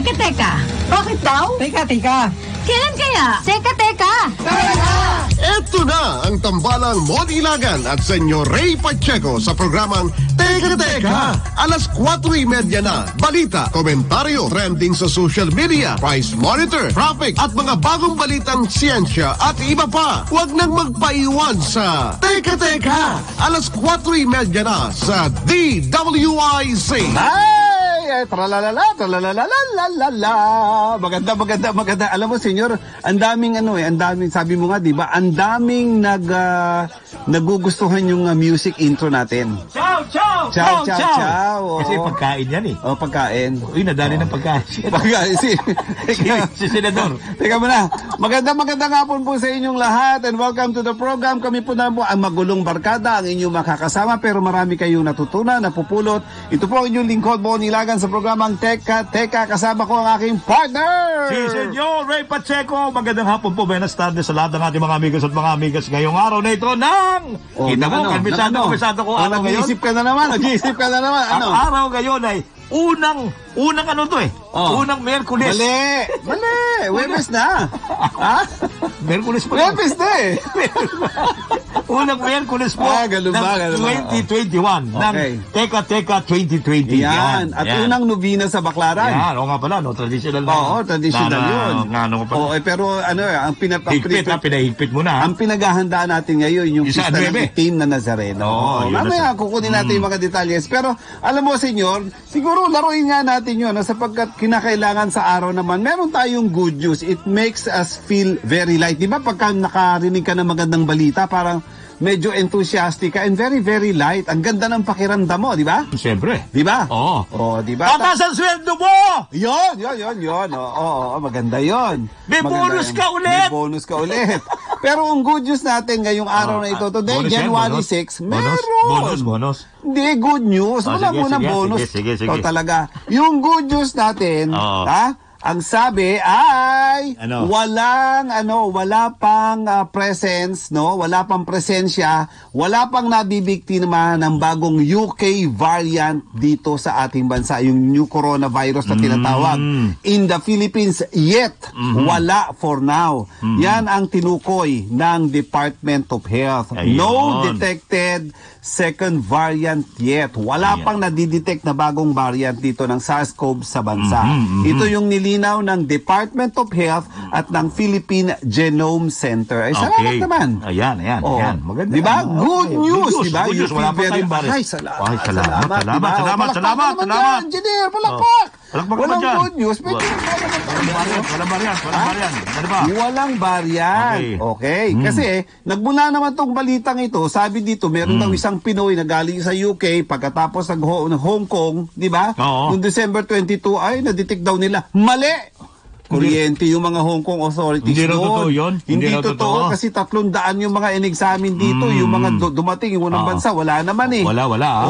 Teka. Bakit daw? Teka. Kailan kaya? Teka. Ito na ang tambalang Modi Ilagan at Senyor Ray Pacheco sa programang Teka. Alas 4:30 na. Balita, komentaryo, trending sa social media, price monitor, traffic at mga bagong balitang siyensya at iba pa. Huwag nang magpaiwan sa Teka. Alas 4:30 na sa DWIC. Tralalala. Maganda. Alam mo, senyor, ang daming sabi mo nga, di ba? Ang daming nagugustuhan yung music intro natin. Ciao. Oo. Kasi pagkain yan eh. Oh, pagkain. Uy, nadali ng pagkain. Si Senador. Teka muna. Magandang hapon po sa inyong lahat and welcome to the program. Kami po na po ang magulong barkada, ang inyong makakasama pero marami kayong natutunan, napupulot. Ito po ang inyong lingkod, Modi Ilagan sa programang Teka. Kasama ko ang aking partner. Si Senyor Ray Pacheco. Magandang hapon po, buenas tardes sa lahat ng ating mga amigos at mga amigas ngayong araw na ito ng... Kita mo, kalmisado ko araw ngayon. Nag-iisip ka na naman. Ang araw ngayon ay unang ano to eh? Unang Miyerkules. Mali. Webes na. Ha? Miyerkules po. Webes na eh. Unang Miyerkules po ganun ba? 2021. Okay. Ng Teka 2020. Yan. At unang novena sa Baklaran. Yan. O nga pala, no? Traditional na. Oo, traditional yun. Ano ko pala. Pero ang pinahigpit mo na. Ang pinaghahandaan natin ngayon, yung pista ng itim na Nazareno. Mamaya kukunin natin yung mga detalles. Pero alam mo, senyor, siguro laruin nga natin yun sapagkat kinakailangan sa araw naman. Meron tayong good news. It makes us feel very light. Di ba pagka nakarinig ka ng magandang balita, parang medyo enthusiastic ka and very, very light. Ang ganda ng pakiramdam mo, di ba? Siyempre. Di ba? Oo. Di ba? Tatas ang sweldo mo! Yun. Oo, maganda yun. May bonus ka ulit! May bonus ka ulit. Pero ang good news natin ngayong araw na ito, today, January 6, meron. Bonus. Hindi, good news. Wala muna bonus. Sige. O talaga. Yung good news natin, ang sabi ay wala pang presence, no? Wala pang presensya, wala pang nabibiktima ng bagong UK variant dito sa ating bansa, yung new coronavirus na tinatawag. In the Philippines yet, wala for now. Yan ang tinukoy ng Department of Health. Ayun. No detected second variant yet. Wala pang nadidetect na bagong variant dito ng SARS-CoV sa bansa. Ito yung nilinaw ng Department of Health at ng Philippine Genome Center. Ay, salamat naman. Ayan. Maganda. Diba? Good news, diba? Good news. Wala pa tayong baris. Ay, salamat. Engineer, palakpak. Walang good news. Walang variant. Ano ba? Walang variant. Okay. Kasi, nagmula naman tong balitang ito, sabi dito, meron daw isang Pinoy na galing sa UK pagkatapos ng Hong Kong, di ba? Noong December 22, ay, na-detect daw nila. Mali! Kuryente yung mga Hong Kong authorities. Hindi na totoo yun? Hindi totoo kasi 300 yung mga in-examine dito. Yung mga dumating, yung unang bansa, wala naman eh. Wala.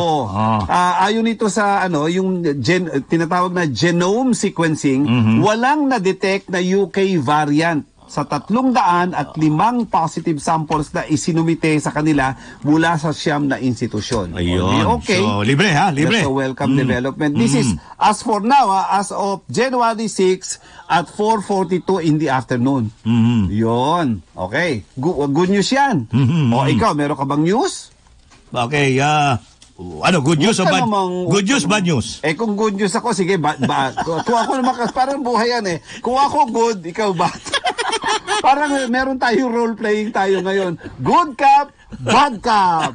Ayon ito sa yung tinatawag na genome sequencing, walang na-detect na UK variant sa 305 positive samples na isinumite sa kanila mula sa siyam na institusyon. Ayun. Okay. So, libre. That's a welcome development. This is, as for now, as of January 6 at 4:42 in the afternoon. Yun. Okay. Good news yan. O, ikaw, meron ka bang news? Okay, good news o bad? Good news, bad news? Kung good news ako, sige, kung ako naman, parang buhay yan eh. Kung ako good, ikaw bad. Parang meron tayong role-playing tayo ngayon. Good cop, bad cop.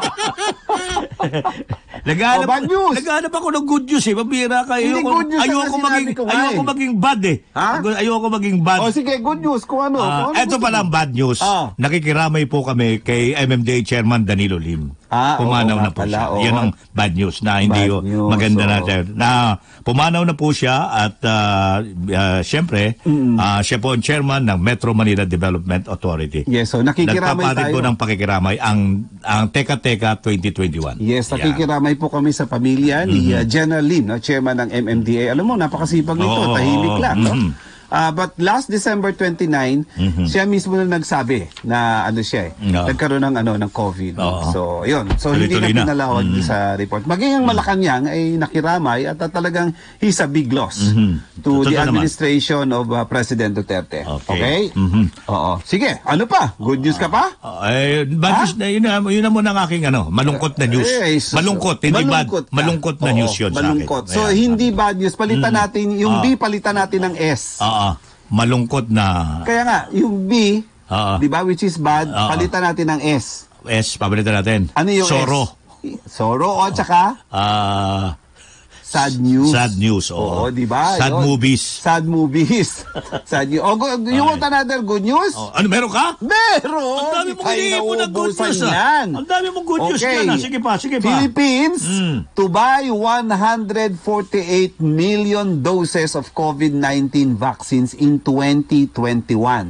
Naghahanap ako ng good news eh. Mabira ka. Ayoko maging bad eh. Ayoko maging bad. O sige, good news. Kung ano. Ito pala ang bad news. Nakikiramay po kami kay MMDA Chairman Danilo Lim. Pumanaw na po siya. Yan ang bad news na hindi maganda natin. Pumanaw na po siya at siyempre, siya po ang chairman ng Metro Manila Development Authority. Yes, so nakikiramay tayo. Nagpapatig po ng pakikiramay ang Teka 2021. Yes, nakikiramay po kami sa pamilya ni General Lim, chairman ng MMDA. Alam mo, napakasipag nito, tahimik lang. No? But last December 29, siya mismo na nagsabi na nagkaroon ng COVID. So, yun. So, hindi na pinalawag sa report. Maging ang Malacanang ay nakiramay at talagang he's a big loss to the administration of President Duterte. Okay? Oo. Sige, ano pa? Good news ka pa? Yun na muna ang aking malungkot na news. Malungkot, hindi bad. Malungkot na news yun sa akin. So, hindi bad news. Palitan natin, yung B, palitan natin ng S. Malungkot na. Kaya nga, yung B, di ba, which is bad, palitan natin ng S. S, palitan natin. Ano yung Soro. S? Soro, o tsaka? Sad news. Sad news, oo. Di ba? Sad movies. Sad movies. Sad news. You want another good news? Ano, meron ka? Meron! Ang dami mong iniipon na good news, Ang dami mong good news yan, Sige pa. Philippines to buy 148 million doses of COVID-19 vaccines in 2021.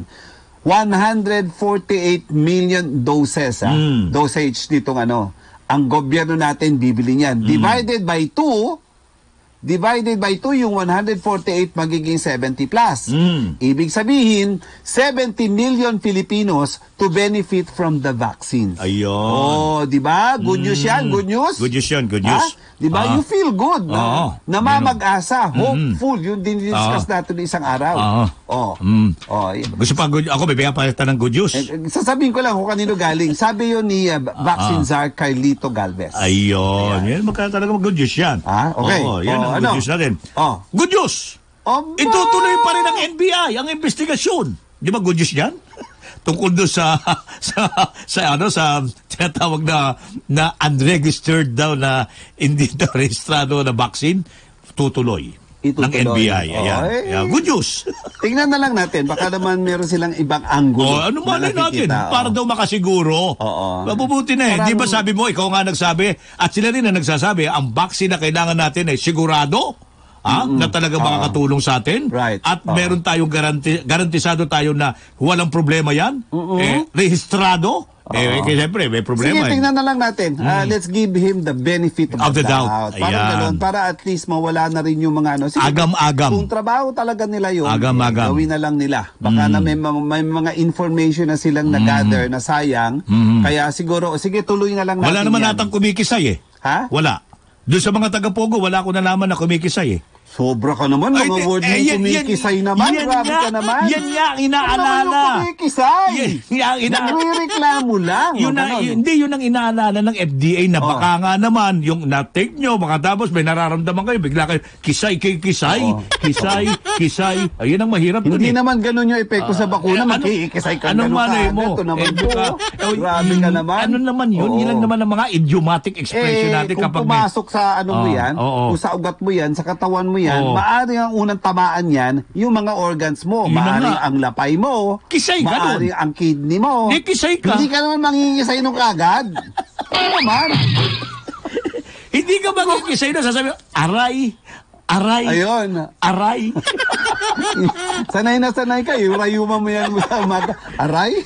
148 million doses, dosage nitong ang gobyerno natin bibili niyan. Divided by 2 yung 148 magiging 70 plus. Ibig sabihin, 70 million Filipinos to benefit from the vaccines. Ayun. Di ba? Good news yan, good news? Good news yan, good news. Di ba? You feel good. Namamag-asa, hopeful. Yung din-discuss natin isang araw. Gusto pa, ako bibigyan pa ng good news. Sasabihin ko lang kung kanino galing. Sabi yun ni Vaccine Czar Carlito Galvez. Ayun. Yan, talaga good news yan. Okay. Yan ang good news natin. Good news! Itutuloy pa rin ng NBI ang investigasyon. Di ba good news yan? Tungkol doon sa tinatawag na unregistered daw na hindi na rehistrado na vaccine, tutuloy ng NBI. Ayan. Good news. Tingnan na lang natin. Baka naman meron silang ibang anggulo. Ano malay natin? Para daw makasiguro. Mabubuti na Di ba sabi mo, ikaw nga nagsabi, at sila rin na nagsasabi, ang vaccine na kailangan natin ay sigurado na talaga makakatulong sa atin. Right. At meron tayong garantisado tayo na walang problema yan. Rehistrado. Siyempre, may problema. Sige, tingnan na lang natin. Let's give him the benefit of the doubt. Parang ganun, para at least mawala na rin yung mga Sige, agam-agam. Kung trabaho talaga nila yun, agam-agam. Gawin na lang nila. Baka na may mga information na silang nag-gather na sayang. Kaya siguro, sige, tuloy na lang natin. Wala naman natang kumikisay Ha? Wala. Doon sa mga taga-Pogo, wala ko nalaman na kumikisay Sobra ka naman, mga word mo kumikisay naman. Grabe ka naman. Yan nga ang inaalala. Kumikisay. Nagre-reklamo lang. Yun ang inaalala ng FDA na baka nga naman, yung na-take nyo, baka tapos may nararamdaman kayo, bigla kayo, kisay. Ayun ang mahirap dun. Hindi naman ganun yung epekto sa bakuna, magkikisay ka. Anong malay mo? Grabe ka naman. Ano naman yun? Yun lang naman ang mga idiomatic expression natin kapag kung pumasok sa mo yan, kung sa ugat mo yan, sa katawan mo yan, maaring ang unang tamaan yan, yung mga organs mo. Maaring ang lapay mo. Kisay ka maaring ang kidney mo. Kisay ka. Hindi ka naman mangingisay nung kagad. Ano naman? Hindi ka mangingisay na sasabi, aray. Ayun. Aray. Sanay na sanay ka. Yung rayuma mo yan sa umaga. Aray?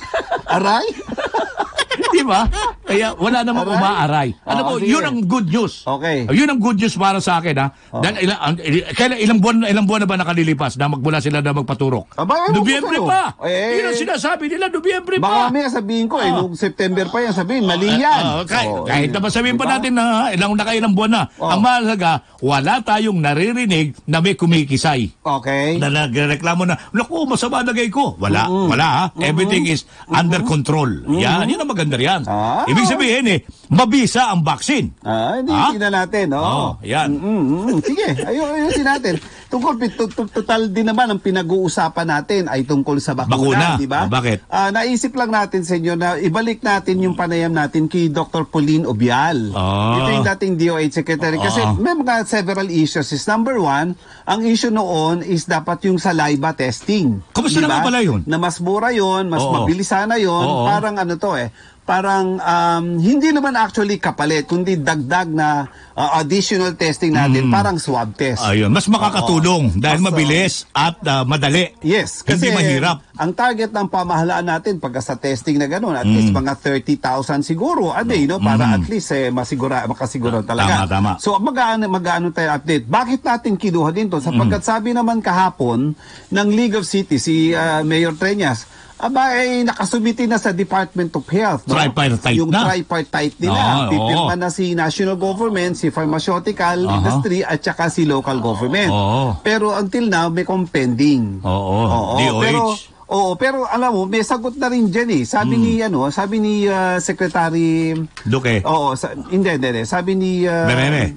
Di ba? Kaya wala namang umaaray. Yun ang good news. Okay. Yun ang good news para sa akin, ha? Dahil ilang buwan na ba nakalilipas na magmula sila na magpaturok? Nobyembre pa. Yun ang sinasabi nila, Nobyembre pa. Baka may sabihin ko, nung September pa yan, sabihin, mali yan. Kahit na sabihin pa natin na nakailang buwan na. Ang mahalaga, wala tayong naririnig na may kumikisay. Okay. Na nagreklamo na, naku, masama lagay ko. Wala, ha? Everything is under control. Yan ang maganda yan. Ibig sabihin mabisa ang vaccine. Hindi natin. Yan. Sige, ayusin natin. Total din naman ang pinag-uusapan natin ay tungkol sa bakuna. Di ba? Bakit? Naisip lang natin sa inyo na ibalik natin yung panayam natin kay Dr. Pauline Obial. Ito yung dating DOH Secretary. Kasi may mga several issues. Number one, ang issue noon is dapat yung saliva testing. Kamusta na nga pala yun? Na mas mura yun, mas mabilis sana yun. Parang parang hindi naman actually kapalit, kundi dagdag na additional testing natin, parang swab test. Ayun, mas makakatulong dahil mabilis at madali. Yes, kasi hindi mahirap. Ang target ng pamahalaan natin pagka sa testing na gano'n, at least mga 30,000 siguro a day, no, para at least makasiguro talaga. Tama. So mag-ano tayo update. Bakit natin kinuha din to? Sapagkat sabi naman kahapon ng League of Cities, si Mayor Treñas, nakasubiti na sa Department of Health. No? Tripartite yung na. tripartite nila. Pipirma na si national government, si pharmaceutical industry, at saka si local government. Pero until now, may pending. Pero alam mo, may sagot na rin diyan eh. Sabi ni Secretary Duque. Hindi. Sabi ni Berere.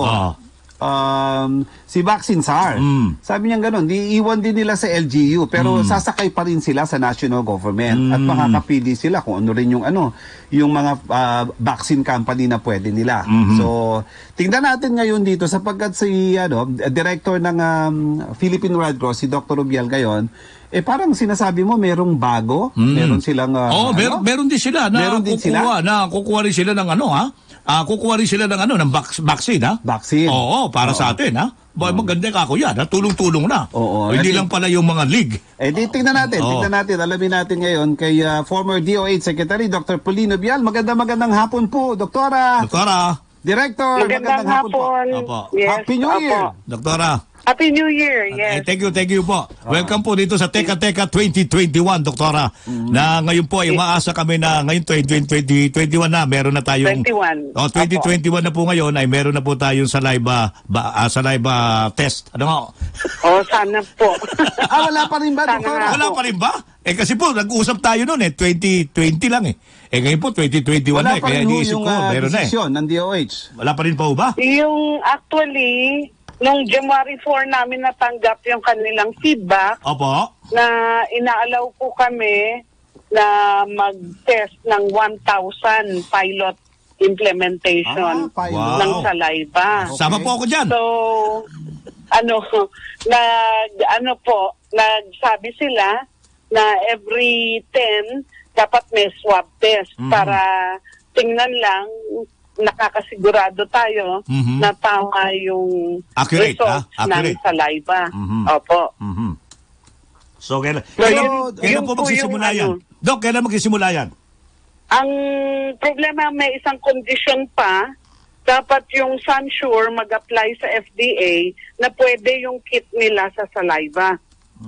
si Vaccine SAR. Sabi niya gano'n, iiwan din nila sa LGU pero sasakay pa rin sila sa national government at makakapili sila kung ano rin yung mga vaccine company na pwede nila. So, tingnan natin ngayon dito sapagkat si director ng Philippine Red Cross, si Dr. Rubial ngayon, parang sinasabi mo merong bago, meron silang meron din sila na kukuha rin sila ng kukuha rin sila ng vaccine, ha? Vaccine. Oo, para sa atin, ha? Maganda ka ako yan, ha? Tulong-tulong na. Hindi lang pala yung mga league. Tingnan natin. Alamin natin ngayon kay former DOH Secretary Dr. Paulino Bial. Magandang hapon po, Doktora. Director, magandang hapon po. Yes, Happy New Year. Doktora. Happy New Year, yes. Thank you po. Welcome po dito sa Teka 2021, Doktora. Na ngayon po ay umaasa kami na ngayon 2021 na meron na tayong 2021 na po ngayon ay meron na po tayong saliva test. Ano nga? Sana po. Wala pa rin ba, Doktora? Wala pa rin ba? Kasi po nag-uusap tayo noon 2020 lang . Ngayon po 2021 na kaya iniisip ko meron na . Ng DOH. Wala pa rin pa ba? Yung actually nung January 4 namin natanggap yung kanilang feedback. Opo. Na inaalaw po kami na mag-test ng 1,000 pilot implementation ng saliva. Sama po ako dyan. So, nagsabi sila na every 10 dapat may swab test para tingnan lang nakakasigurado tayo na tama yung results ng saliva. Opo. So, kailan po magsisimula yan? Dok, kailan magsisimula yan? Ang problema, may isang condition pa. Dapat yung Sansure mag-apply sa FDA na pwede yung kit nila sa saliva.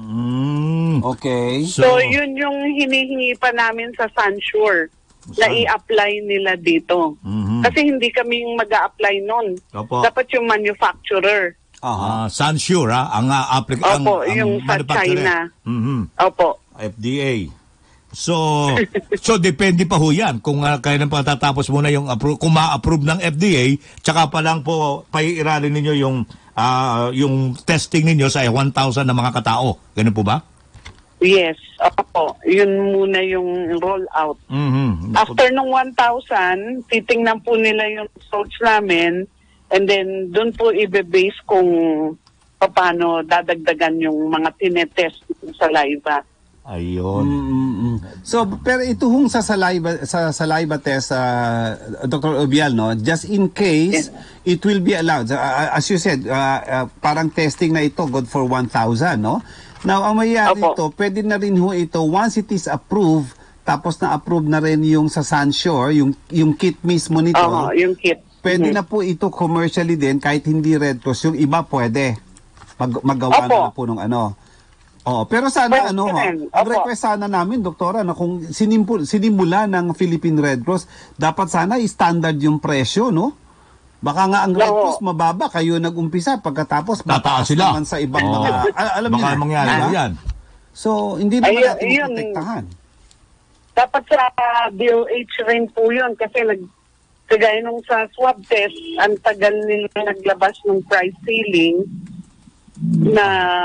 Okay. So, yun yung hinihingi pa namin sa Sansure na i-apply nila dito. Kasi hindi kami yung mag-a-apply nun. Dapat yung manufacturer. Sansure, ang applicant. Opo, yung sa China. Opo. FDA. So depende pa ho yan kung kailan pa tatapos muna yung kung ma-approve ng FDA, tsaka pa lang po paiiralin ninyo yung testing ninyo sa 1,000 na mga katao. Ganun po ba? Yes, opo. Yun muna yung rollout. After nung 1,000, titingnan po nila yung results namin and then doon po i-base kung paano dadagdagan yung mga tinetest sa saliva. Ayun. So, pero ito hong sa saliva test, Dr. Obial, no? Just in case, it will be allowed. As you said, parang testing na ito, good for 1,000, no? Now, ang mayayari ito, pwede na rin ho ito, once it is approved, tapos na-approve na rin yung sa Sansure, yung kit mismo nito. Yung kit. Pwede na po ito commercially din, kahit hindi Red Cross. Yung iba pwede. Magawa na po ng pero sana ang request sana namin, Doktora, na kung sinimula ng Philippine Red Cross, dapat sana i-standard yung presyo, no? Baka nga ang Red Cross mababa, kayo nag-umpisa, pagkatapos tataas sila naman sa ibang mga, alam niyo na. Mangyari yan. So, hindi naman natin protektahan. Dapat sa DOH rin po yun, kasi kagaya nung sa swab test, ang tagal nila naglabas ng price ceiling na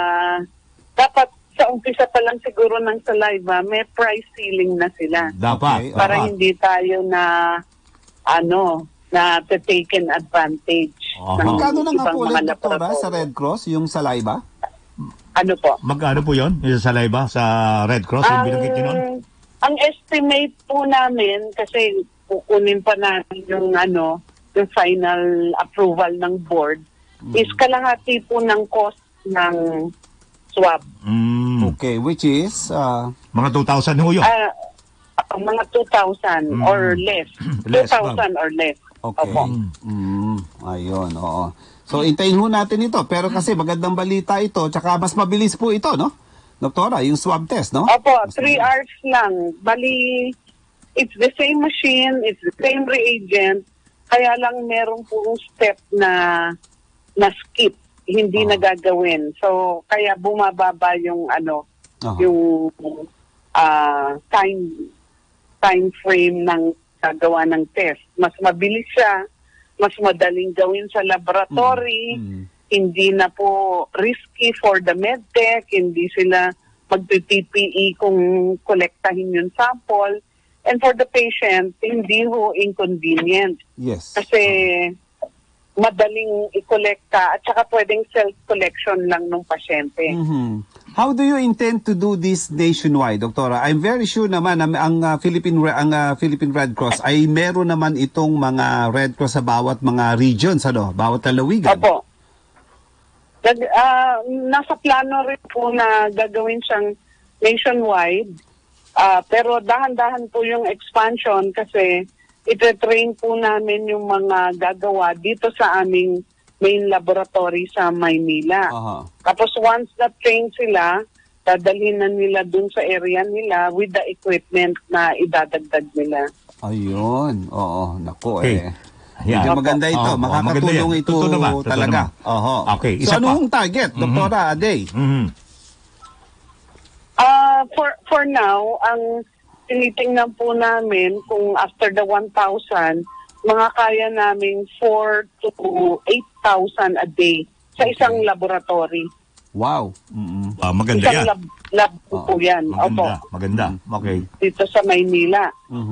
dapat sa umpisa pa lang siguro ng saliva, may price ceiling na sila. Dapat. Para hindi tayo na taken advantage. Magkano na nga po ulit, Doktora, sa Red Cross, yung saliva? Ano po? Magkano po yun? Yung saliva sa Red Cross? Yung binagit nyo nun? Ang estimate po namin, kasi kukunin pa natin yung yung final approval ng board, is kalahati po ng cost ng swab. Okay, which is? Mga 2,000 ho yun. Mga 2,000 or less. 2,000 or less. Okay. Opo. Ayun, oo. So, intayin ho natin ito. Pero kasi magandang balita ito, tsaka mas mabilis po ito, no? Doktora, yung swab test, no? Opo, 3 hours lang. Bali, it's the same machine, it's the same reagent, kaya lang meron pong step na skip, hindi na gagawin. So, kaya bumababa yung yung time frame ng gagawa ng test. Mas mabilis siya, mas madaling gawin sa laboratory, hindi na po risky for the medtech, hindi sila magpi-PPE kung kolektahin yung sample. And for the patient, hindi ho inconvenient. Yes. Kasi madaling i-kolekta at saka pwedeng self-collection lang ng pasyente. How do you intend to do this nationwide, Doktora? I'm very sure naman na ang Philippine Red Cross ay meron naman itong mga Red Cross sa bawat mga regions, bawat lalawigan. Opo. Nasa plano rin po na gagawin siyang nationwide. Pero dahan-dahan po yung expansion kasi ite-train po namin yung mga gagawa dito sa aming main laboratory sa Maynila. Tapos once na-train sila, dadalhin na nila dun sa area nila with the equipment na idadagdag nila. Ayun. Oo. Naku Okay. Medyo maganda ito. Makakatulong ito talaga. Okay. So anong target, Doktora Aday? For now, ang tinitingnan po namin kung after the 1,000, mga kaya naming 4 to 8,000 a day sa isang laboratory. Wow. Maganda yan. Isang lab po yan. Maganda. Okay. Dito sa Maynila.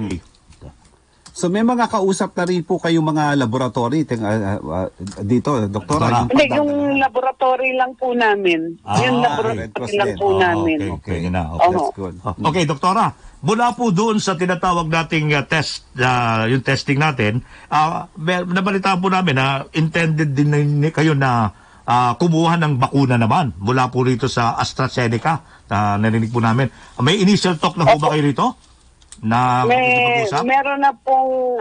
So may mga kausap na rin po kayong mga laboratory dito, Doktora? Hindi, yung laboratory lang po namin. Yung laboratory lang po namin. Okay. That's good. Okay, Doktora. Mula po doon sa tinatawag nating test, yung testing natin, nabalitaan po namin na intended din kayo na kumuha ng bakuna naman mula po rito sa AstraZeneca. Narinig po namin. May initial talk na po ba kayo rito? Meron na pong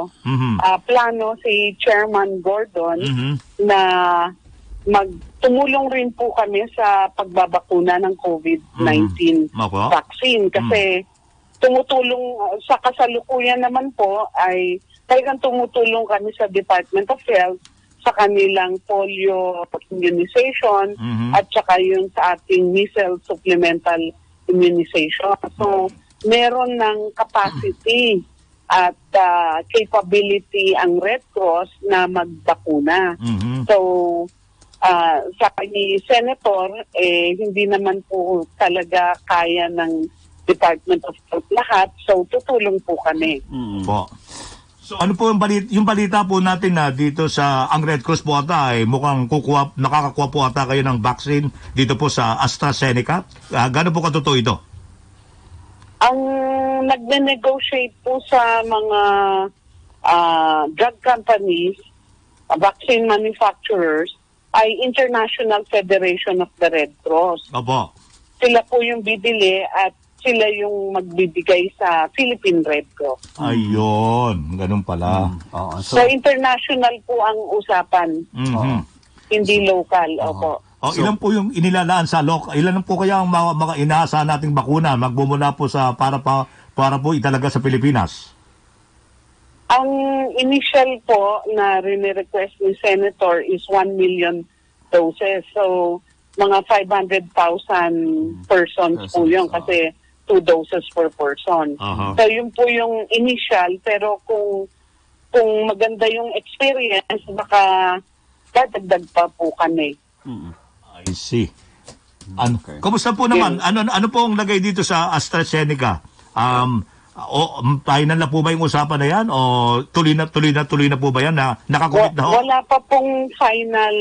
plano si Chairman Gordon na tumulong rin po kami sa pagbabakuna ng COVID-19 vaccine kasi tumutulong sa kasalukuyan naman po ay talagang tumutulong kami sa Department of Health sa kanilang polio immunization at saka yung sa ating measles supplemental immunization. So meron ng capacity at capability ang Red Cross na magbakuna. So, sabi ni Senator, hindi naman po talaga kaya ng Department of Health lahat. So, tutulong po kami. So, ano po yung balita po natin na dito sa ang Red Cross po ata ay mukhang nakakakuha po ata kayo ng vaccine dito po sa AstraZeneca. Gano'n po katotoo ito? Ang nagne-negotiate po sa mga drug companies, vaccine manufacturers, ay International Federation of the Red Cross. Opo. Sila po yung bibili at sila yung magbibigay sa Philippine Red Cross. Ayun, ganun pala. So international po ang usapan. Hindi local. Opo. Ilan po yung inilalaan sa ilan po kaya ang mga inaasahan nating bakuna magmumula po sa para po italaga sa Pilipinas? Ang initial po na rini-request ni Senator is 1 million doses. So mga 500,000 persons po yun kasi 2 doses per person. So yun po yung initial, pero kung maganda yung experience, baka dadagdag pa po kami. I see. Kumusta po naman? Ano po ang lagay dito sa AstraZeneca? Final na po ba yung usapan na yan? O tuloy na po ba yan? Nakakumit na ho? Wala pa pong final,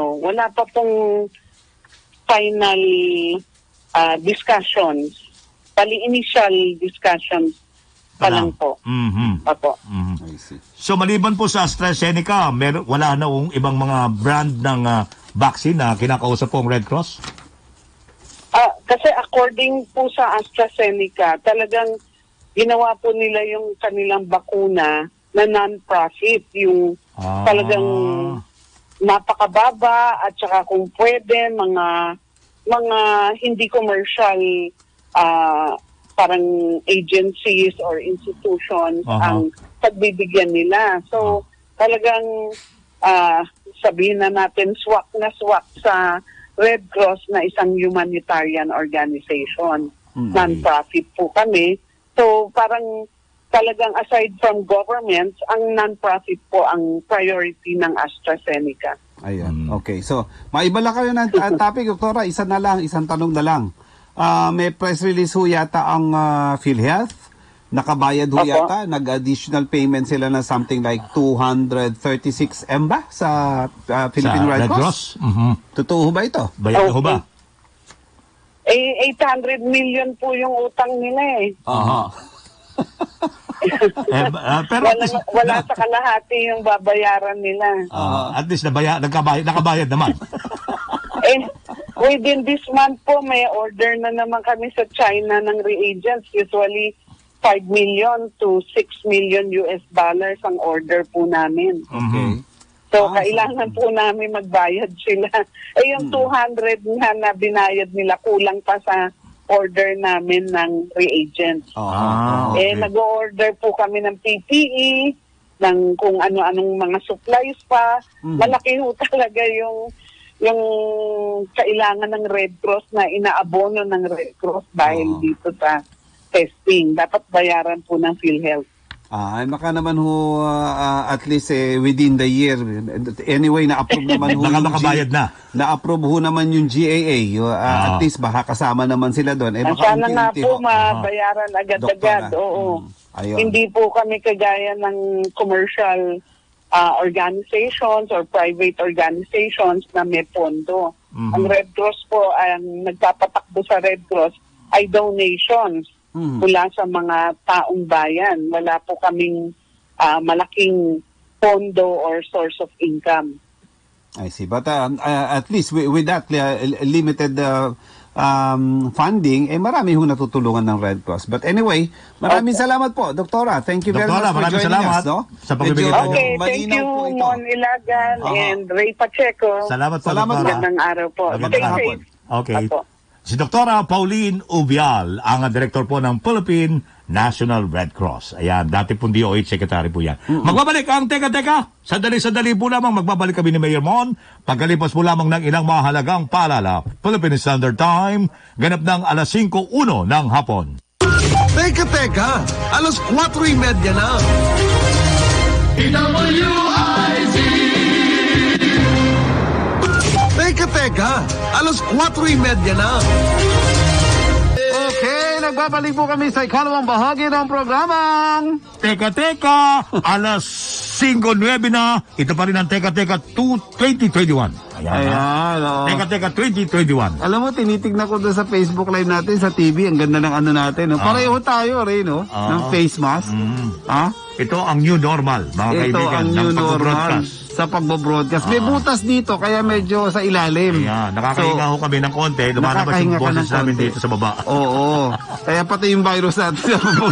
discussions. bali initial discussions pa lang po. Opo. I see. So maliban po sa AstraZeneca, wala na ibang mga brand ng vaccine na kinakausap po ang Red Cross? Kasi according po sa AstraZeneca, talagang ginawa po nila yung kanilang bakuna na non-profit, yung talagang napakababa at saka kung pwede mga hindi commercial parang agencies or institutions ang pagbibigyan nila. So talagang sabihin na natin swak sa Red Cross na isang humanitarian organization. Non-profit po kami. So parang talagang aside from governments, ang non-profit po ang priority ng AstraZeneca. Ayan. Okay. So, maibala kayo ng topic, Doktora. Isang tanong na lang. May press release ho yata ang PhilHealth. Nakabayad ho yata. Nag-additional payment sila na something like 236 M ba sa Philippine Red Cross? Totoo ba ito? Bayad ho ba? 800 million po yung utang nila eh. Pero wala sa kalahati yung babayaran nila. At least nakabayad naman. Within this month po, may order na naman kami sa China ng reagents. Usually, 5 million to 6 million US dollars ang order po namin. Okay. So, kailangan po namin magbayad sila. Yung 200 na binayad nila, kulang pa sa order namin ng reagents. Okay. Nag-order po kami ng PPE, ng kung ano-anong mga supplies pa. Malaki ho talaga yung kailangan ng Red Cross na inaabono ng Red Cross dahil dito sa testing. Dapat bayaran po ng PhilHealth. Baka naman ho at least within the year. Anyway, na-approve naman ho yung nakabayad na. Na-approve ho naman yung GAA. At least baka kasama naman sila doon. Sana nga po mabayaran agad-agad. Oo. Hindi po kami kagaya ng commercial organizations or private organizations na may pondo. Ang Red Cross po, ang nagpapatakbo sa Red Cross ay donations mula sa mga taong bayan. Wala po kaming malaking pondo or source of income. I see. But at least with that limited funding, marami ho natutulungan ng Red Cross. But anyway, maraming salamat po, Doktora. Thank you very much for joining us. No? Sa pagbibigay tayo. Okay, thank you, Mon Ilagan and Ray Pacheco. Salamat po, Salamat, Doktora. Magandang araw po. Stay safe. Okay. Apo. Si Doktora Pauline Ubial, ang direktor po ng Philippine National Red Cross. Ayan, dati pong DOH Secretary po yan. Magbabalik ang Teka. Sandali po lamang magbabalik kami ni Mayor Mon. Pagkalipas po lamang ng ilang mahalagang paalala. Philippine Standard Time, ganap ng alas 5:01 ng hapon. Teka, alas 4:30 na. Teka, alas 4:30 na. Okay, nagbabalik po kami sa ikalawang bahagi ng programang Teka, alas 5:09 na. Ito pa rin ang Teka 2021. Ayan. Teka 2021. Alam mo, tinitignan ko doon sa Facebook Live natin, sa TV, ang ganda ng ano natin. No? Pareho tayo rin, no? Ng face mask. Ito ang new normal, mga Ito kaibigan, ang ng new normal pag-broadcast. sa pagbo-broadcast. May butas dito, kaya medyo sa ilalim. Ayan, nakakahinga ho kami ng konti. Lumalabas yung boses namin dito sa baba. Oo. Kaya pati yung virus natin sa baba.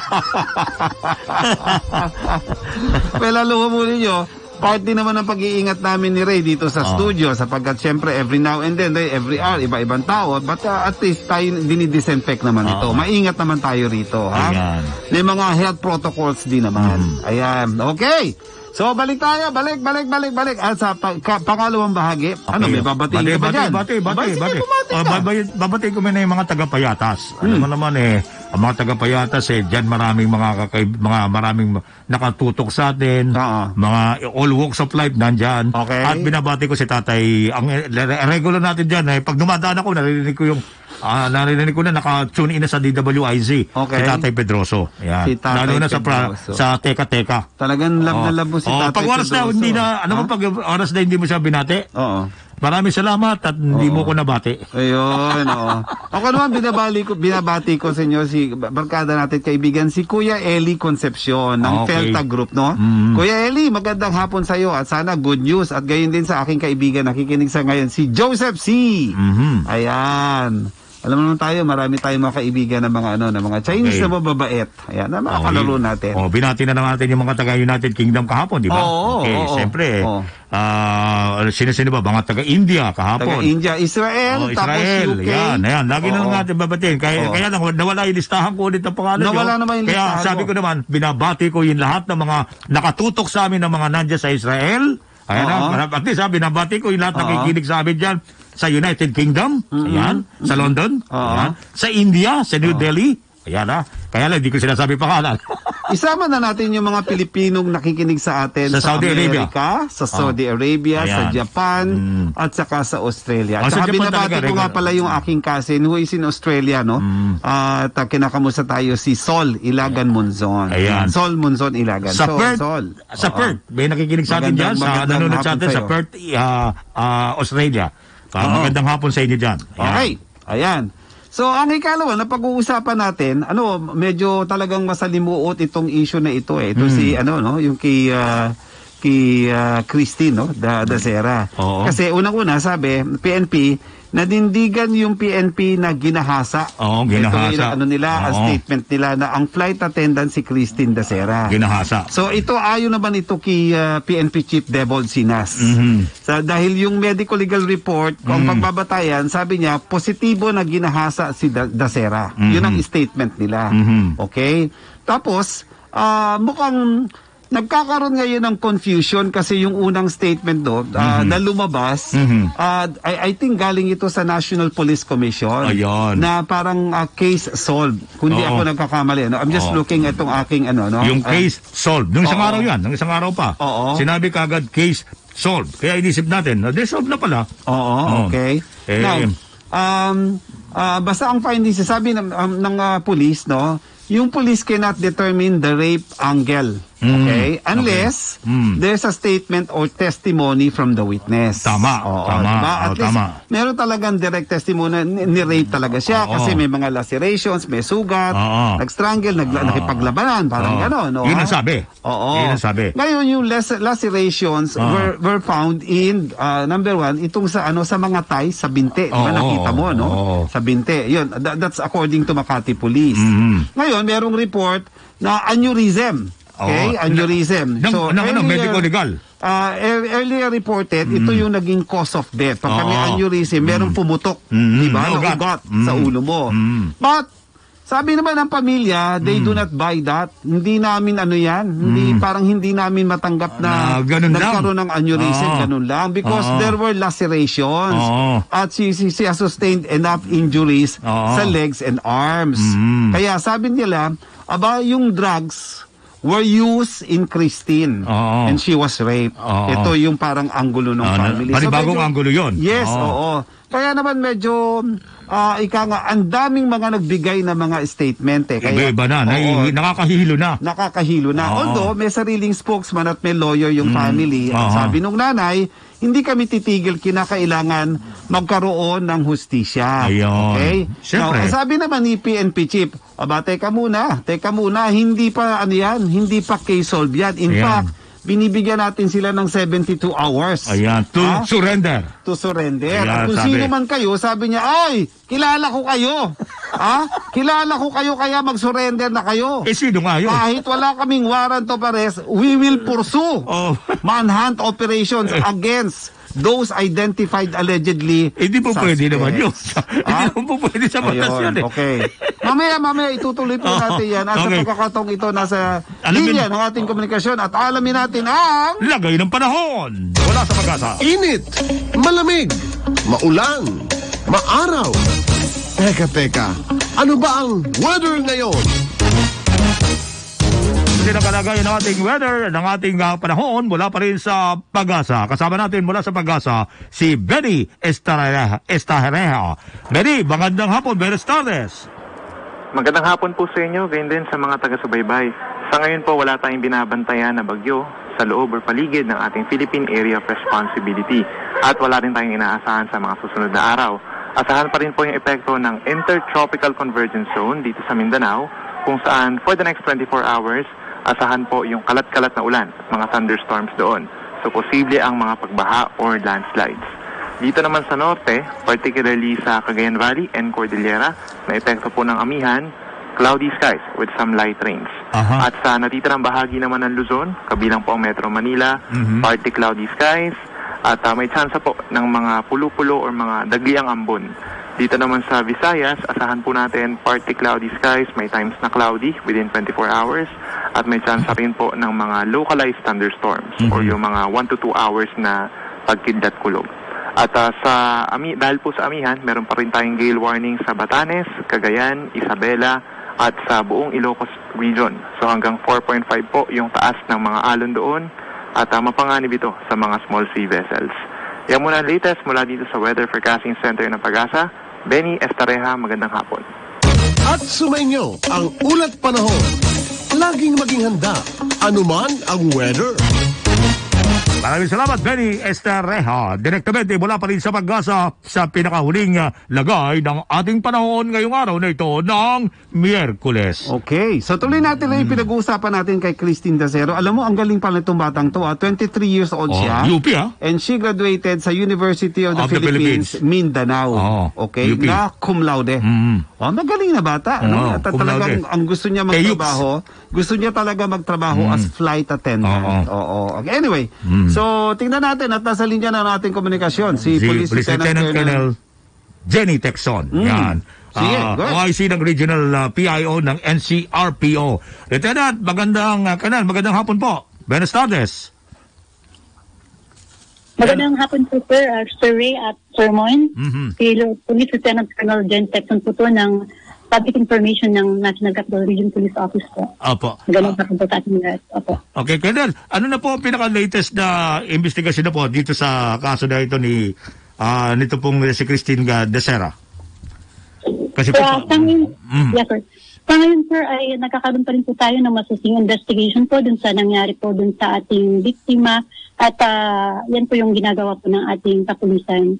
Well, lalo mo ninyo, part din naman ng pag-iingat namin ni Ray dito sa studio sapagkat syempre every now and then, every hour, iba-ibang tao. But at least tayo dinidisinfect naman ito. Maingat naman tayo rito. Ayan. May mga health protocols din naman. Ayan. Okay. So, balik tayo. Balik. At sa pangalawang bahagi, may babatiin ka ba dyan? Bati. Babatiin ko muna yung mga taga-Payatas. Alam mo naman ang mga taga-Payatas dyan maraming maraming nakatutok sa atin. Mga all walks of life nandyan. Okay. At binabati ko si tatay. Ang regular natin dyan, pag dumadaan ako, narinig ko na naka-tune in na sa DWIZ. Okay. Si Tatay Pedroso. Ayan. Si Tatay Lalo na Pedroso. sa Teka. Talagang love na love mo si Tatay pag oras Pedroso. na hindi na, pag oras na hindi mo siya binati? Oo. Maraming salamat at hindi mo ko nabati. Ayun, oo. Ako naman binabati ko sa inyo si barkada natin kaibigan si Kuya Eli Concepcion ng Felta Group, no? Kuya Eli, magandang hapon sa iyo at sana good news at gayon din sa aking kaibigan nakikinig sa ngayon si Joseph C. Ayan. Alam mo naman tayo, marami tayong mga kaibigan ng mga ng mga Chinese na mababait. Ayan, na mga kalaro natin. Binati na natin yung mga taga United Kingdom kahapon, di ba? Siyempre. Sino ba? Mga taga India kahapon. Taga India, Israel, tapos UK. Ayan. Lagi na natin babatiin. Kaya lang, nawala yung listahan ko ulit ang pangalan. Nawala naman yung listahan. Kaya sabi ko naman, binabati ko yung lahat ng mga nakatutok sa amin ng mga nandiyan sa Israel. Ayan, at least binabati ko yung lahat nakikinig sa amin dyan. Sa United Kingdom, ayan, sa London, ayan, sa India, sa New Delhi, ayan kaya lang, hindi ko sinasabi pangalan. Isama na natin yung mga Pilipinong nakikinig sa atin sa Saudi Amerika, sa Saudi Arabia, sa Japan, at saka sa Australia. At saka binabati ko nga pala yung aking cousin who is in Australia, no? At kinakamusta tayo si Sol Ilagan Monzon. Ayan. Sol Monzon Ilagan. Sa Perth, may nakikinig sa atin dyan, nanonood sa atin sa Perth, Australia. Magandang hapon sa inyo dyan. Okay, ayan. So, ang ikalawa na pag-uusapan natin, medyo talagang masalimuot itong issue na ito eh. Ito si yung kay Christine, no, Dacera. Kasi unang-una sabi, PNP nadindigan yung PNP na ginahasa. Ginahasa. Ito yung statement nila na ang flight attendant si Christine Dacera. Ginahasa. So ito ayon naman ito kay PNP Chief Debold Sinas. Dahil yung medical legal report, kung pagbabatayan, sabi niya, positibo na ginahasa si Dacera. Yun ang statement nila. Okay? Tapos, mukhang nagkakaroon ngayon ng confusion kasi yung unang statement na lumabas, I think galing ito sa National Police Commission. Ayun. Na parang case solved. Kundi ako nagkakamali. I'm just looking at itong aking Yung case solved. Nung isang araw yan. Nung isang araw pa. Sinabi kagad case solved. Kaya inisip natin, solved na pala. Okay. Now, basta ang findings, sabi ng police, no, yung police cannot determine the rape angle. Okay? Unless there's a statement or testimony from the witness. Tama. Diba? At least, meron talagang direct testimony ni-rape talaga siya kasi may mga lacerations, may sugat, nag-strangle, nakipaglabanan, parang gano'n. Yun ang sabi. Yun ang sabi. Ngayon, yung lacerations were found in, number one, itong sa mga thighs, sa binti. Diba nakita mo, no? Sa binti. Yun, that's according to Makati Police. Ngayon, merong report na aneurysm. Okay, aneurysm. So, medical legal. Earlier reported, ito yung naging cause of death. Pag may aneurysm, merong pumutok, diba? Ugat sa ulo mo. But, sabi naman ng pamilya, they do not buy that. Hindi namin parang hindi namin matanggap na nagkaroon ng aneurysm, ganun lang. Because there were lacerations. At she has sustained enough injuries sa legs and arms. Kaya sabi nila, yung drugs were used in Christine and she was raped. Ito yung parang angulo ng family. Panibagong angulo yun. Yes, Kaya naman medyo ang daming mga nagbigay na mga statement eh. Kaya, iba na, nakakahilo na. Nakakahilo na. Although may sariling spokesman at may lawyer yung family. Sabi nung nanay, hindi kami titigil, kinakailangan magkaroon ng hustisya. Okay? Now, sabi naman ni PNP Chief, teka muna, hindi pa hindi pa case solved yan. In fact, binibigyan natin sila ng 72 hours. To surrender. To surrender. At kung sino man kayo, sabi niya, ay, kilala ko kayo. Kilala ko kayo, kaya mag-surrender na kayo. Sino nga yun? Kahit wala kaming warrant of arrest, we will pursue manhunt operations against those identified allegedly. Hindi po pwede naman yun. Hindi po pwede sa batas yan eh. Okay. Mamaya itutuloy po natin yan. At sa pagkakataong ito, nasa linya ng ating komunikasyon at alamin natin ang lagay ng panahon. Wala sa Pag-asa. Init, malamig, maulan, maaraw. Teka, ano ba ang weather ngayon? Ang kalagayan ng ating weather, ng ating panahon mula pa rin sa Pag-asa. Kasama natin mula sa Pag-asa si Benny Estahereja. Benny, magandang hapon, buenas tardes. Magandang hapon po sa inyo, ganyan din sa mga taga-subaybay. Sa ngayon po, wala tayong binabantayan na bagyo sa loob or paligid ng ating Philippine Area of Responsibility. At wala rin tayong inaasahan sa mga susunod na araw. Asahan pa rin po yung epekto ng Intertropical Convergence Zone dito sa Mindanao, kung saan for the next 24 hours, asahan po yung kalat-kalat na ulan at mga thunderstorms doon. So posible ang mga pagbaha or landslides. Dito naman sa norte, particularly sa Cagayan Valley and Cordillera, na epekto po ng amihan, cloudy skies with some light rains. At sa natitirang bahagi naman ng Luzon, kabilang po ang Metro Manila, partly cloudy skies, at may tsansa po ng mga pulo-pulo or mga dagliang ambon. Dito naman sa Visayas, asahan po natin partly cloudy skies, may times na cloudy within 24 hours, at may tsansa rin po ng mga localized thunderstorms or yung mga 1 to 2 hours na pagkidlat kulog. At dahil po sa amihan, meron pa rin tayong gale warning sa Batanes, Cagayan, Isabela, at sa buong Ilocos region. So hanggang 4.5 po yung taas ng mga alon doon at mapanganib ito sa mga small sea vessels. Yan muna ang latest mula dito sa Weather Forecasting Center ng Pag-asa. Benny Estareja, magandang hapon. At sumainyo ang ulat panahon. Laging maging handa, anuman ang weather. Maraming salamat, Benny Estareja. Direktamente mula pa rin sa Pag-asa sa pinakahuling lagay ng ating panahon ngayong araw na ito ng Miyerkules. Okay, so tuloy natin na yung pinag-uusapan natin kay Christine Dacero. Alam mo, ang galing pala itong batang to. 23 years old siya. UP And she graduated sa University of the Philippines, Mindanao. Okay, UP. na cum laude. Magaling na bata. At talagang ang gusto niya magtrabaho, as flight attendant. Okay, anyway, so tingnan natin at nasa linya na ng ating komunikasyon si Police Lieutenant Colonel Jenny Texon. Yan. Sige, OIC ng Regional PIO ng NCRPO. Lieutenant, magandang hapon po. Buenas tardes. Magandang hapon po, Sir Ray at Sir Moin. Si Police Lieutenant Colonel Jenny Texon po to ng Public Information ng National Capital Region Police Office po. Opo. Magandang hapon po sa ating lahat. Opo. Okay, Colonel, ano na po ang pinaka-latest na investigasyon na po dito sa kaso na ito ni nito pong si Christine Dacero? Kasi po, yes, sir. Sa ngayon, sir, ay nagkakaroon pa rin po tayo ng masusing investigation po dun sa nangyari po dun sa ating biktima at yan po yung ginagawa po ng ating kapulisan.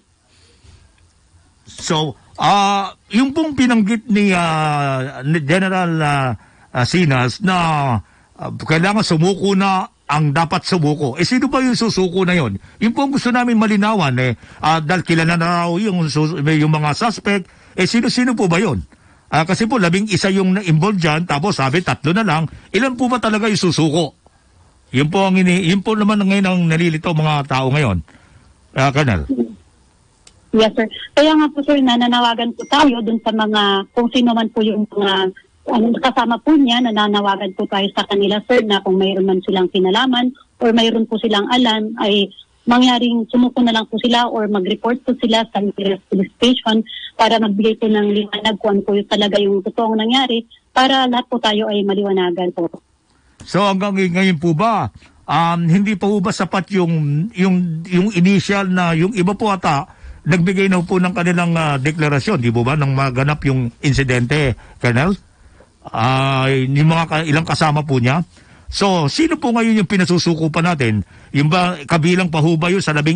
So, yung pong pinanggit ni General Sinas na kailangan sumuko na ang dapat sumuko. Sino ba yung susuko na yon? Yung pong gusto namin malinawan dahil kilala na raw yung mga suspect, sino-sino po ba yon? Kasi po 11 yung na-involved dyan, tapos sabi 3 na lang. Ilan po ba talaga yung susuko? Yun po naman ngayon ang nalilito mga tao ngayon. Colonel. Yes, sir. Kaya nga po, sir, nananawagan po tayo dun sa mga, kung sino man po yung mga kasama po niya, nananawagan po tayo sa kanila, sir, na kung mayroon man silang kinalaman or mayroon po silang alam, ay mangyaring sumuko na lang po sila or mag-report po sila sa nearest police station para magbigay po ng liwanag kung ano po talaga yung totoong nangyari para lahat po tayo ay maliwanagan po. So hanggang ngayon po ba, hindi pa po ba sapat yung initial na yung iba po ata nagbigay na po ng kanilang deklarasyon, di po ba, nang maganap yung insidente, Colonel? Yung mga ilang kasama po niya. So, sino po ngayon yung pinasusuko pa natin? Yung ba, kabilang pa ho ba yun sa 11?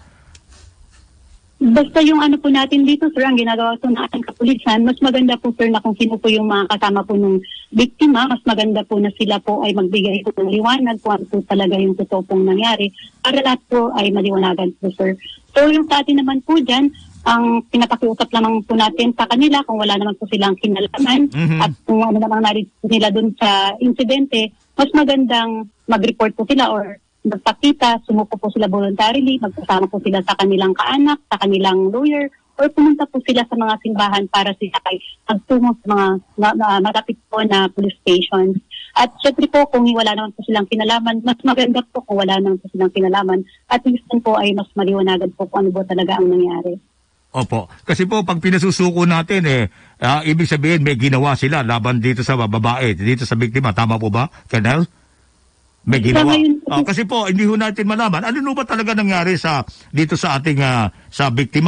Basta yung ano po natin dito, sir, ang ginagawa po ng ating kapulisan, mas maganda po, sir, na kung sino po yung mga kasama po ng biktima, mas maganda po na sila po ay magbigay po ng liwanag kung ano po talaga yung totoo pong nangyari para lahat po ay maliwanagan po, sir. So, yung sa atin naman po dyan, ang pinapakiusap lamang po natin sa kanila kung wala naman po silang kinalaman at kung ano namang narinig nila dun sa insidente, mas magandang mag-report po sila or magpakita, sumuko po sila voluntarily, magkasama po sila sa kanilang kaanak, sa kanilang lawyer, or pumunta po sila sa mga simbahan para sila ay magtungo sa mga matapit po na police stations. At syempre po, kung wala naman po silang kinalaman, mas maganda po kung wala naman po silang kinalaman. At minsan po ay mas maliwanagan po kung ano po talaga ang nangyari. Opo. Kasi po, pag pinasusuko natin, ibig sabihin may ginawa sila laban dito sa babae, dito sa biktima. Tama po ba, Colonel? May ginawa. Kasi po, hindi ho natin malaman. Ano ba talaga nangyari dito sa ating sa biktima?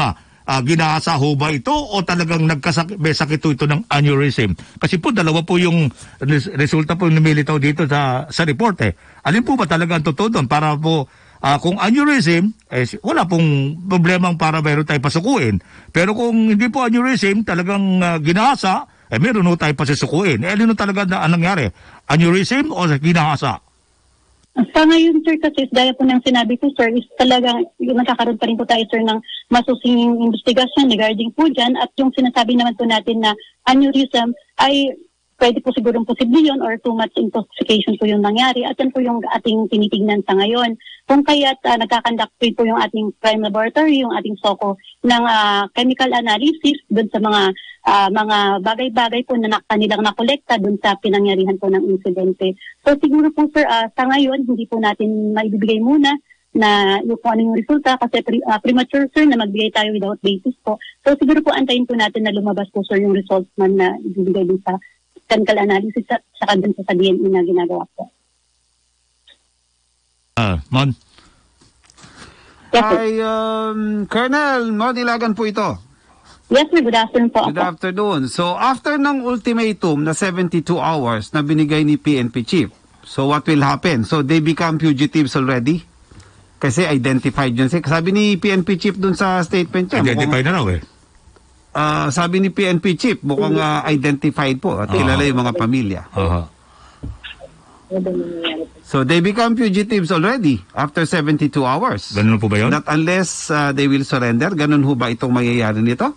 ginahasa ho ba ito o talagang may sakit ito ng aneurysm? Kasi po dalawa po yung resulta po yung lumilitaw dito sa report eh. Alin po ba talaga ang totoo doon? Para po kung aneurysm, wala pong problemang para meron tayo pasukuin. Pero kung hindi po aneurysm, talagang ginahasa, meron ho tayo pasisukuin. Alin talaga na nangyari? Aneurysm o ginahasa? Sa ngayon, sir, kasi gaya po ng sinabi ko, sir, is talagang nagkakaroon pa rin po tayo, sir, ng masusing investigasyon regarding po dyan. At yung sinasabi naman po natin na aneurysm ay pwede po sigurong posible yun or too much intoxication po yung nangyari. At yan po yung ating tinitignan sa ngayon. Kung kaya't nagkakandak po yung ating crime laboratory, yung ating SOCO ng chemical analysis dun sa mga bagay-bagay po na kanilang nakolekta dun sa pinangyarihan po ng insidente. So siguro po, sir, sa ngayon, hindi po natin maibibigay muna na yung kung ano yung resulta kasi premature, sir, na magbigay tayo without basis po. So siguro po antayin po natin na lumabas po, sir, yung results man na ibibigay din sa chemical analysis at saka dun sa DNA na ginagawa po. Mon? Yes, Hi, Colonel Mon Ilagan po ito. Yes, sir. Good afternoon po. Good afternoon. So, after ng ultimatum na 72 hours na binigay ni PNP Chief, so what will happen? So, they become fugitives already? Kasi identified yun. Sabi ni PNP Chief dun sa statement niya. Identified na raw eh. Sabi ni PNP Chief, mukhang identified po at kilala yung mga pamilya. So, they become fugitives already after 72 hours. Ganun po ba yun? Not unless they will surrender. Ganun ho ba itong mangyayari nito?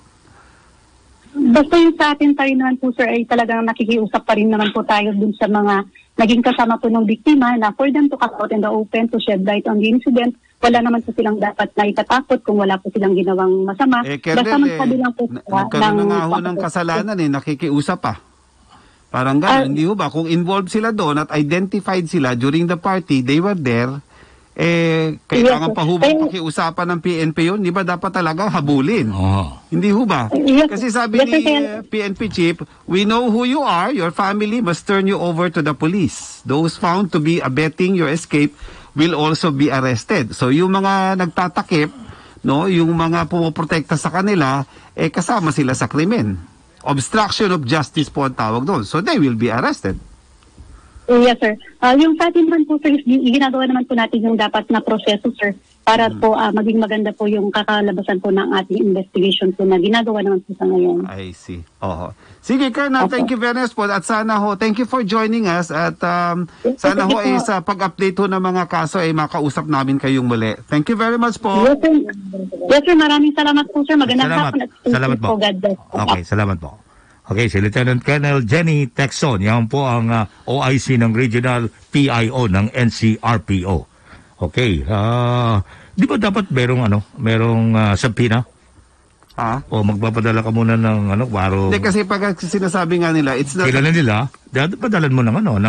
Basta yung sa atin tayo naman po, sir, ay talagang nakikiusap pa rin naman po tayo dun sa mga naging kasama po ng biktima na for them to come out in the open to shed light on the incident. Wala naman po silang dapat na itatakot kung wala po silang ginawang masama. Basta magsabi lang po nagkaroon na nga ho ng kasalanan nakikiusap pa. Parang gano'n, hindi ho ba? Kung involved sila doon at identified sila during the party, they were there, kailangan pa ho ba pakiusapan ng PNP yun? Di ba dapat talaga habulin? Hindi ho ba? Kasi sabi ni PNP Chief, we know who you are, your family must turn you over to the police. Those found to be abetting your escape will also be arrested. So yung mga nagtatakip, no, yung mga pumoprotekta sa kanila, kasama sila sa krimen. Obstruction of justice po ang tawag doon. So they will be arrested. Yes, sir. Yung sa atin naman po, sir, ginagawa naman po natin yung dapat na proseso, sir, para po maging maganda po yung kakalabasan po ng ating investigation po na ginagawa naman po sa ngayon. I see. Sige, Colonel, thank you very much po. At sana ho, thank you for joining us. At sana ho sa pag-update ho ng mga kaso ay makausap namin kayong muli. Thank you very much po. Yes, sir. Yes, sir. Maraming salamat po, sir. Magandang hapon. Salamat po. Okay, salamat po. Okay, si Lieutenant Colonel Jenny Texon, yan po ang OIC ng Regional PIO ng NCRPO. Okay, di ba dapat merong sabina? O magpapadala ka muna ng waro? Hindi, kasi pag sinasabi nga nila, it's not... Kilala nila, padalan mo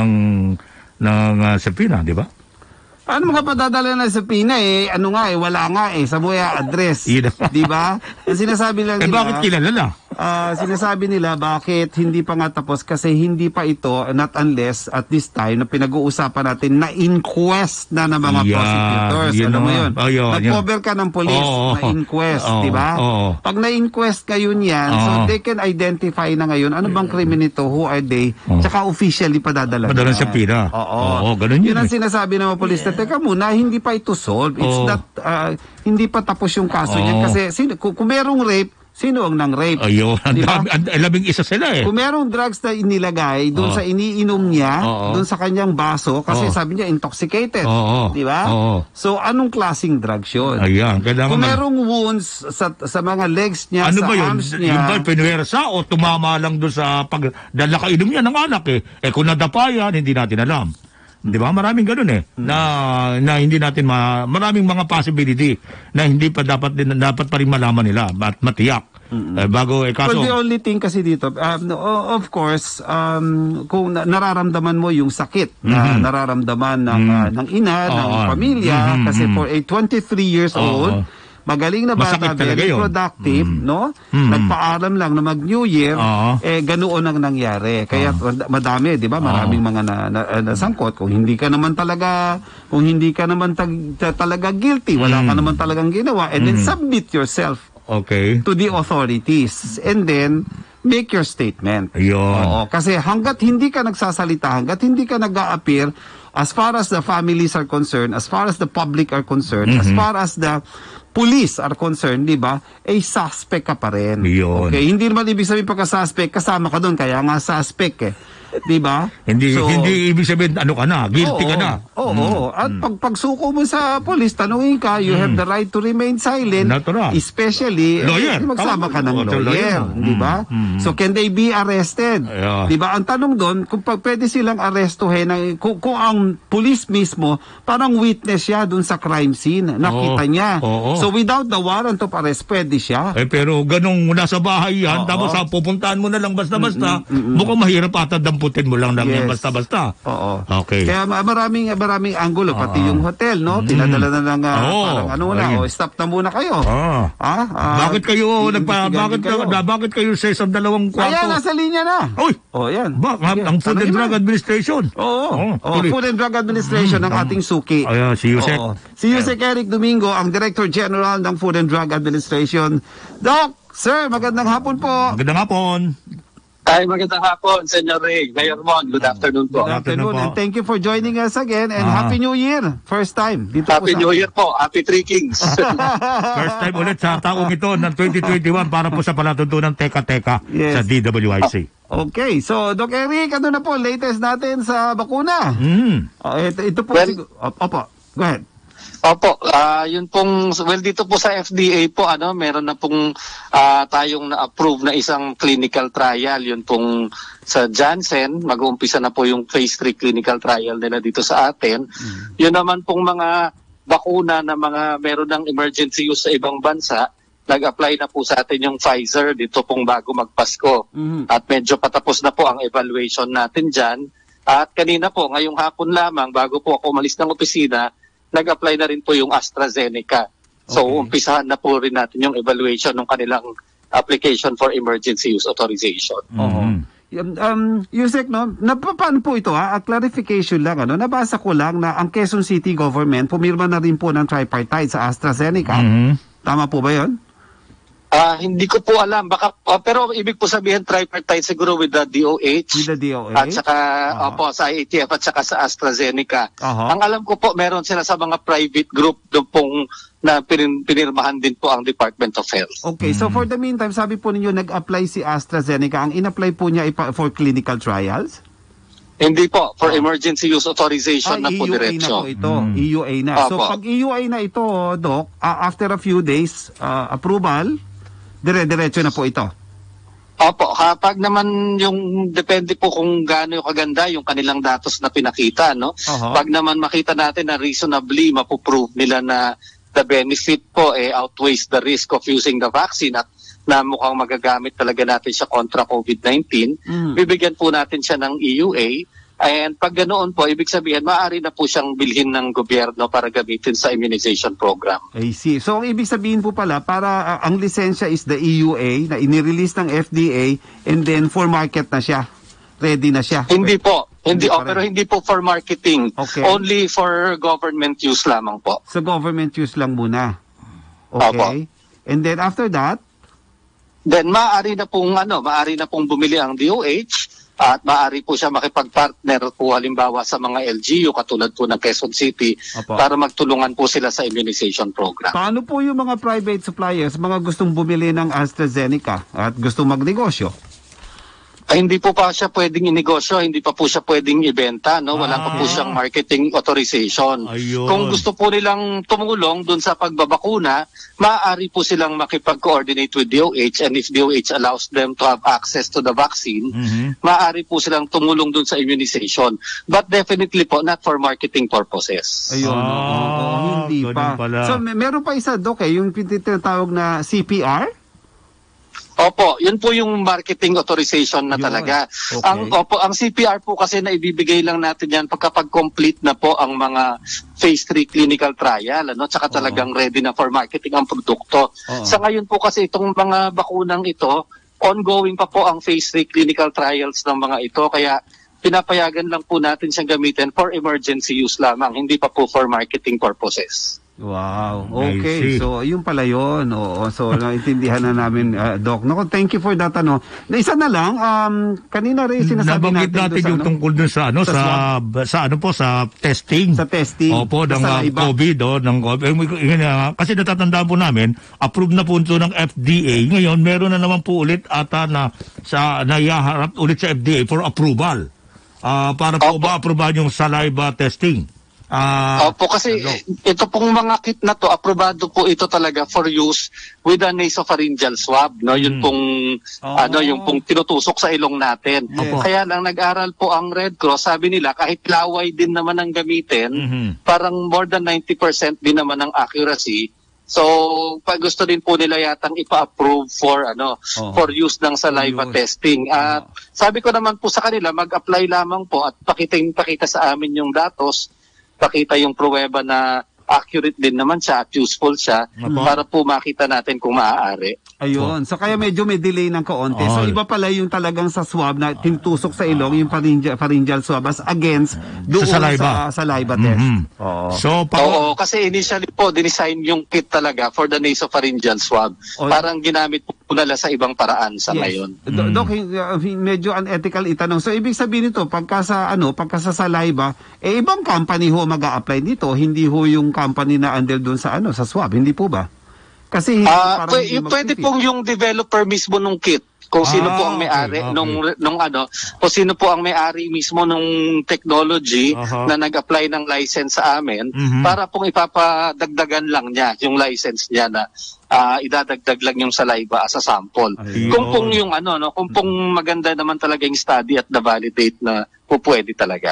ng sabina, di ba? Paano makapadadala na sa Pina wala nga Samoya address. Di ba? Ang sinasabi lang nila... bakit kilala na? Sinasabi nila bakit hindi pa nga tapos kasi hindi pa ito, not unless at this time na pinag-uusapan natin na inquest na ng mga prosecutors. Alam mo yun? Nag-cover ka ng police na inquest, di ba? Pag na-inquest kayo niyan, so they can identify na ngayon ano bang krimen nito, who are they, tsaka officially padadala. Padala sa Pina. Oo, ganun yun. Yun ang sinasabi ng mga police. Teka muna, hindi pa ito solved. It's not, hindi pa tapos yung kaso niyan. Kasi kung merong rape, sino ang nang-rape? Ayun, labing isa sila Kung merong drugs na inilagay doon sa iniinom niya, doon sa kanyang baso, kasi sabi niya intoxicated. Di ba? So, anong klaseng drugs yun? Ayan, kung merong wounds sa mga legs niya, sa arms niya. Yung ba, pinuwersa o tumama lang doon sa pagdala kainom niya ng anak kung nadapa yan, hindi natin alam. Di ba? Maraming ganun na hindi natin maraming mga possibility na hindi pa dapat pa rin malaman nila at matiyak. Kaso... Well, the only thing kasi dito, of course, kung nararamdaman mo yung sakit na nararamdaman ng ina, ng pamilya, kasi for a 23 years old, magaling na bata, very productive, no? Nagpaalam lang na mag-New Year, ganoon ang nangyari. Kaya madami, di ba? Maraming mga nasangkot. Kung hindi ka naman talaga guilty, wala ka naman talagang ginawa, and then submit yourself Okay. to the authorities and then make your statement. Ayun. Oo, kasi hanggat hindi ka nagsasalita, hanggat hindi ka nag-a-appear, as far as the families are concerned, as far as the public are concerned, as far as the police are concerned, di ba, suspect ka pa rin. Yun. Okay, hindi naman ibig sabihin pagka-suspect, kasama ka doon, kaya nga suspect eh. Di ba? Hindi ibig sabihin ano ka na, guilty ka na. Oo. At pagsuko mo sa police, tanungin ka, you have the right to remain silent. Natural. Especially, lawyer. magsama ka ng lawyer. Di ba? So, can they be arrested? Yeah. Di ba? Ang tanong doon, kung pwede silang arestuhin, kung ang police mismo, parang witness siya doon sa crime scene. Nakita niya. So, without the warrant of arrest, pwede siya. Pero ganong nasa bahay yan, tapos pupuntahan mo na lang basta-basta, mukhang mahirap ata damputin mo lang yan basta-basta. Oo. Okay. Kaya maraming angulo, pati yung hotel, no? Pinadala na lang parang stop na muna kayo. Bakit kayo sa isang dalawang kwarto? Ayan, nasa linya na. Uy! Yan. Ang Food and Drug Administration. Food and Drug Administration ng ating suki. Ayan, si Yusek. Si Yusek Eric Domingo, ang Director General ng Food and Drug Administration. Doc, sir, magandang hapon po. Magandang hapon. Ay, magandang hapon, Senyor Ray. Mayor Mon, good afternoon po. Good afternoon, and thank you for joining us again, and Happy New Year. First time. Dito Happy New Year po. Happy Three Kings. First time ulit sa taong ito ng 2021 para po sa palatuntunan Teka-Teka sa DWIC. Okay, so Doc Eric, ano na po latest natin sa bakuna? Ito po, opo, go ahead. Opo, yun pong, dito po sa FDA po, meron na pong tayong na-approve na isang clinical trial. Yun pong sa Janssen, mag-uumpisa na po yung phase 3 clinical trial nila dito sa atin. Yun naman pong mga bakuna na meron ng emergency use sa ibang bansa, nag-apply na po sa atin yung Pfizer dito pong bago magpasko. At medyo patapos na po ang evaluation natin dyan. At kanina po, ngayong hapon lamang, bago po ako umalis ng opisina, nag-apply na rin po yung AstraZeneca. So, umpisahan na po rin natin yung evaluation ng kanilang application for emergency use authorization. Yusek, paano po ito? Clarification lang, nabasa ko lang na ang Quezon City government pumirma na rin po ng tripartite sa AstraZeneca. Tama po ba yun? Hindi ko po alam. Pero ibig po sabihin tripartite siguro with the DOH. With the DOH? At saka sa IATF at saka sa AstraZeneca. Ang alam ko po, meron sila sa mga private group doon pong na pinirmahan din po ang Department of Health. Okay, so for the meantime, sabi po ninyo nag-apply si AstraZeneca. Ang in-apply po niya for clinical trials? Hindi po, for emergency use authorization na po diretso. EUA na po ito. EUA na. So pag EUA na ito, Doc, after a few days approval, dire-diretso na po ito. Opo, kapag naman yung depende po kung gaano kaganda yung kanilang datos na pinakita, no? Pag naman makita natin na reasonably mapuprove nila na the benefit po outweighs the risk of using the vaccine at na mukhang magagamit talaga natin siya kontra COVID-19, bibigyan po natin siya ng EUA. And pag ganoon po, ibig sabihin, maaari na po siyang bilhin ng gobyerno para gamitin sa immunization program. I see. So, ang ibig sabihin po pala, para ang lisensya is the EUA na inirelease ng FDA and then for market na siya. Ready na siya. Hindi po. Pero hindi po for marketing. Okay. Only for government use lamang po. So, government use lang muna. Okay. Opo. And then after that? Then maaari na pong bumili ang DOH. At maaari po siya makipag-partner po halimbawa sa mga LGU katulad po ng Quezon City para magtulungan po sila sa immunization program. Paano po yung mga private suppliers, mga gustong bumili ng AstraZeneca at gustong magnegosyo? Hindi po pa siya pwedeng inegosyo, hindi pa po siya pwedeng ibenta, no? Wala pa po siyang marketing authorization. Ayun. Kung gusto po nilang tumulong dun sa pagbabakuna, maaari po silang makipag-coordinate with DOH, and if DOH allows them to have access to the vaccine, maaari po silang tumulong dun sa immunization. But definitely po, not for marketing purposes. Ayun. Hindi pa. Pala. So meron pa isa, Doc, yung tinatawag na CPR? Opo, yun po yung marketing authorization na talaga. Okay. Ang CPR po kasi na ibibigay lang natin yan kapag complete na po ang mga phase 3 clinical trial, tsaka talagang ready na for marketing ang produkto. Sa ngayon po kasi itong mga bakunang ito, ongoing pa po ang phase 3 clinical trials ng mga ito, kaya pinapayagan lang po natin siyang gamitin for emergency use lamang, hindi pa po for marketing purposes. Wow. Okay. So, yun pala yun. Oo. So, naintindihan na namin, Doc. Naku, thank you for that, ano. Na isa na lang, kanina rin sinasabi natin yung tungkol dun sa, sa testing. Sa testing. Opo, ng COVID, ng COVID. Kasi natatandaan po namin, approved na po ito ng FDA. Ngayon, meron na naman po ulit ata na ihaharap ulit sa FDA for approval. Para po ma-approval yung saliva testing. Opo, kasi ito pong mga kit na to, aprobado po ito talaga for use with a nasopharyngeal swab, no? Yun pong yung pong tinutusok sa ilong natin. Yes. Kaya lang nag-aral po ang Red Cross, sabi nila kahit laway din naman ang gamitin, parang more than 90% din naman ang accuracy. So, pag gusto din po nila yatang ipa-approve for for use ng saliva testing. At sabi ko naman po sa kanila, mag-apply lamang po at pakita sa amin yung datos, pakita yung pruweba na accurate din naman siya at useful siya para po makita natin kung maaari. Ayun. So kaya medyo may delay ng kaunti. So iba pala yung talagang sa swab na tinutusok sa ilong, yung pharyngeal swab as against doon sa saliva test. So, kasi initially po dinesign yung kit talaga for the nasopharyngeal swab. Parang ginamit po nila sa ibang paraan sa ngayon. Doc, medyo unethical itanong. So ibig sabihin nito, pagka sa saliva, ibang company ho mag-a-apply nito, hindi ho yung company na andel doon sa sa swab, hindi po ba? Kasi pwede pong yung developer mismo nung kit. Kung sino po ang may-ari kung sino po ang may-ari mismo nung technology na nag-apply ng license sa amin, para pong ipapadagdagan lang niya yung license niya na idadagdag lang yung saliva as a sample. Kung pong yung kung pong maganda naman talaga yung study at na-validate na pwede talaga.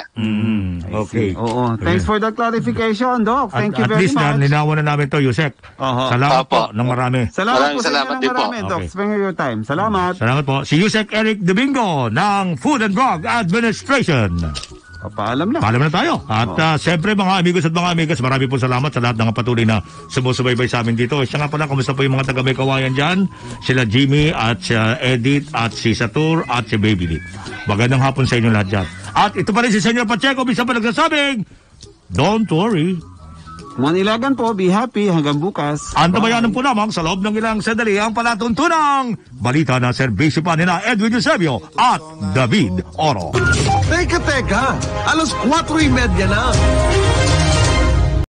Okay. Oo. Thanks for that clarification, Doc. Thank you very much. At least nilinawan na namin to, Yusek. Salamat po ng marami. Salamat po sa inyo ng marami, Doc. Spend your time. Salamat. Salamat po. Si Yusek Eric Domingo ng Food and Drug Administration. Paalam na. Paalam na tayo. At siyempre mga amigos at mga amigas, marami po salamat sa lahat ng patuloy na sumusubaybay sa amin dito. Siya nga pala, kumusta po yung mga taga may kawayan dyan? Sila Jimmy at si Edith at si Satur at si Baby Lee. Magandang hapon sa inyo lahat dyan. At ito pa rin si Senyor Pacheco, bisa pa nagsasabing, don't worry. Manilagan po, be happy hanggang bukas. Antabayanan po lamang sa loob ng ilang sandali ang palatuntunang balita na serbisyo pa nila Edwin Eusebio at David Oro. Teka, 4:30 na.